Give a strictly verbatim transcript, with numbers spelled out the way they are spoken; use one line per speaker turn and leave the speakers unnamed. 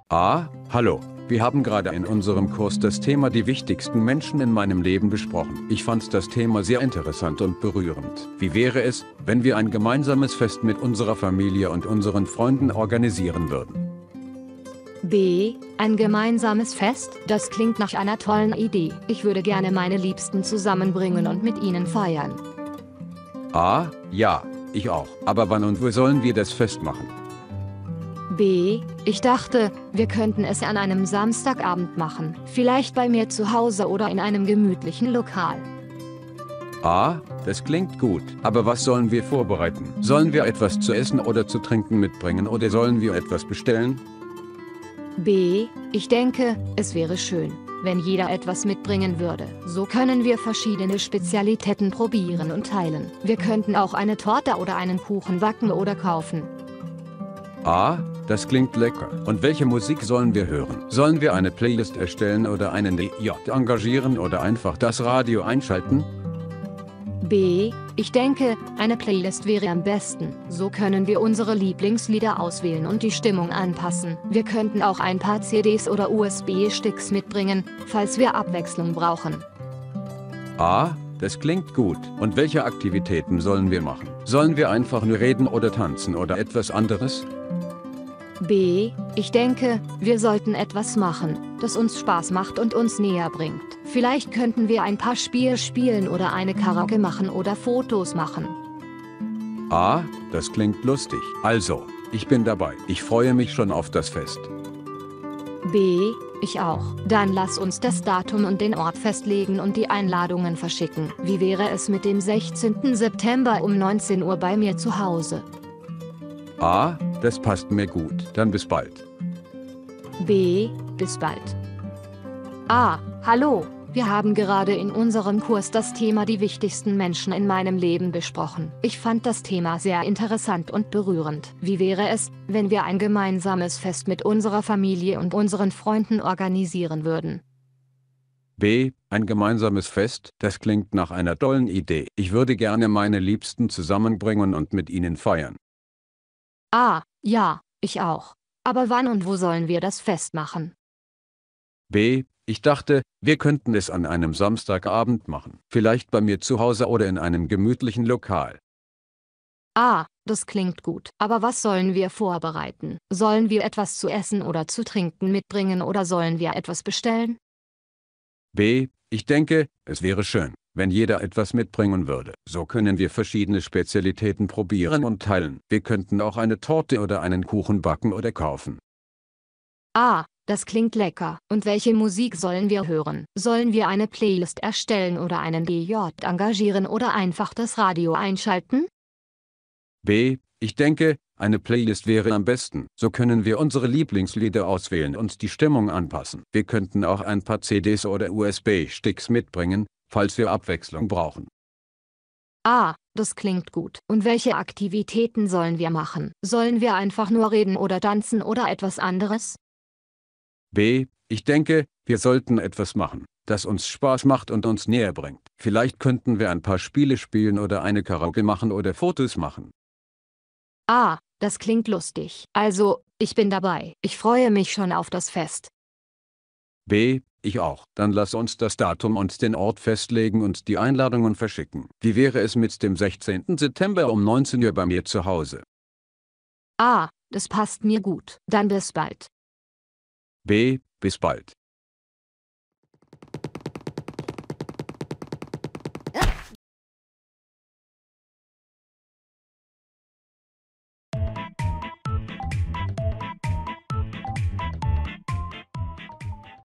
Ah, hallo. Wir haben gerade in unserem Kurs das Thema die wichtigsten Menschen in meinem Leben besprochen. Ich fand das Thema sehr interessant und berührend. Wie wäre es, wenn wir ein gemeinsames Fest mit unserer Familie und unseren Freunden organisieren würden?
B. Ein gemeinsames Fest? Das klingt nach einer tollen Idee. Ich würde gerne meine Liebsten zusammenbringen und mit ihnen feiern.
A. Ja, ich auch. Aber wann und wo sollen wir das Fest machen?
B. Ich dachte, wir könnten es an einem Samstagabend machen. Vielleicht bei mir zu Hause oder in einem gemütlichen Lokal.
A. Das klingt gut. Aber was sollen wir vorbereiten? Sollen wir etwas zu essen oder zu trinken mitbringen oder sollen wir etwas bestellen?
B. Ich denke, es wäre schön, wenn jeder etwas mitbringen würde. So können wir verschiedene Spezialitäten probieren und teilen. Wir könnten auch eine Torte oder einen Kuchen backen oder kaufen.
A. Das klingt lecker. Und welche Musik sollen wir hören? Sollen wir eine Playlist erstellen oder einen D J engagieren oder einfach das Radio einschalten?
B. Ich denke, eine Playlist wäre am besten. So können wir unsere Lieblingslieder auswählen und die Stimmung anpassen. Wir könnten auch ein paar C Ds oder U S B-Sticks mitbringen, falls wir Abwechslung brauchen.
A. Das klingt gut. Und welche Aktivitäten sollen wir machen? Sollen wir einfach nur reden oder tanzen oder etwas anderes?
B. Ich denke, wir sollten etwas machen, das uns Spaß macht und uns näher bringt. Vielleicht könnten wir ein paar Spiele spielen oder eine Karaoke machen oder Fotos machen.
A. Das klingt lustig. Also, ich bin dabei. Ich freue mich schon auf das Fest.
B. Ich auch. Dann lass uns das Datum und den Ort festlegen und die Einladungen verschicken. Wie wäre es mit dem sechzehnten September um neunzehn Uhr bei mir zu Hause?
A. Das passt mir gut. Dann bis bald.
B. Bis bald. A. Hallo. Wir haben gerade in unserem Kurs das Thema die wichtigsten Menschen in meinem Leben besprochen. Ich fand das Thema sehr interessant und berührend. Wie wäre es, wenn wir ein gemeinsames Fest mit unserer Familie und unseren Freunden organisieren würden?
B. Ein gemeinsames Fest? Das klingt nach einer tollen Idee. Ich würde gerne meine Liebsten zusammenbringen und mit ihnen feiern.
A. Ja, ich auch. Aber wann und wo sollen wir das Fest machen?
B. Ich dachte, wir könnten es an einem Samstagabend machen. Vielleicht bei mir zu Hause oder in einem gemütlichen Lokal.
A. Das klingt gut. Aber was sollen wir vorbereiten? Sollen wir etwas zu essen oder zu trinken mitbringen oder sollen wir etwas bestellen?
B. Ich denke, es wäre schön, wenn jeder etwas mitbringen würde. So können wir verschiedene Spezialitäten probieren und teilen. Wir könnten auch eine Torte oder einen Kuchen backen oder kaufen.
A. Das klingt lecker. Und welche Musik sollen wir hören? Sollen wir eine Playlist erstellen oder einen D J engagieren oder einfach das Radio einschalten?
B. Ich denke, eine Playlist wäre am besten. So können wir unsere Lieblingslieder auswählen und die Stimmung anpassen. Wir könnten auch ein paar C Ds oder U S B-Sticks mitbringen, falls wir Abwechslung brauchen.
A. Das klingt gut. Und welche Aktivitäten sollen wir machen? Sollen wir einfach nur reden oder tanzen oder etwas anderes?
B. Ich denke, wir sollten etwas machen, das uns Spaß macht und uns näher bringt. Vielleicht könnten wir ein paar Spiele spielen oder eine Karaoke machen oder Fotos machen.
A. Das klingt lustig. Also, ich bin dabei. Ich freue mich schon auf das Fest.
B. Ich auch. Dann lass uns das Datum und den Ort festlegen und die Einladungen verschicken. Wie wäre es mit dem sechzehnten September um neunzehn Uhr bei mir zu Hause?
A. Das passt mir gut. Dann bis bald.
B. Bis bald.